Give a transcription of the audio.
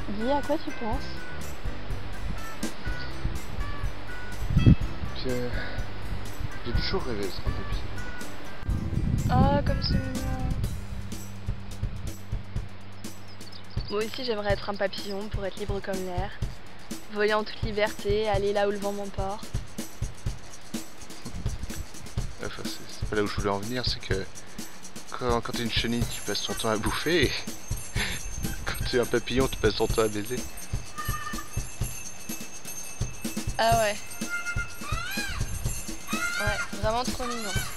Dis, à quoi tu penses? J'ai toujours rêvé d'être un papillon. Oh, comme c'est mignon. Moi aussi, j'aimerais être un papillon pour être libre comme l'air, voler en toute liberté, aller là où le vent m'emporte. Enfin, c'est pas là où je voulais en venir, c'est que quand t'es une chenille, tu passes ton temps à bouffer, et quand t'es un papillon, tu passes ton temps à baiser. Ah ouais. Ouais, vraiment trop mignon.